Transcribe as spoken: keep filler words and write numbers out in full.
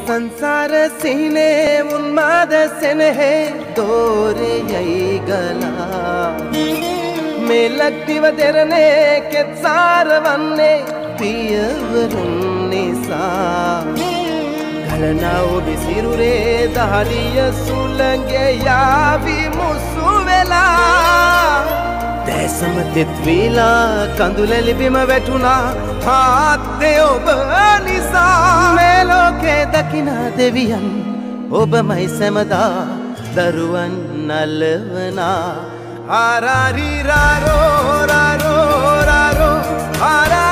संसार सीने उन्माद सेनहे दोरे यई गला මේ ලක්දිව දෙරනේ කෙත්සාර වන්නේ පියවරුන් නිසා ගලනා ඔබ සිරුරේ දහඩිය සුළඟේ යාවි මුසු වෙලා දැසම තෙත් වීලා කඳුලැලි බිම වැටුණා හාත්තේ ඔබ නිසා මේ ලෝකේ දකිනා දෙවියන් ඔබමයි සැමදා දරුවන් නලවනා Arari raro raro raro ara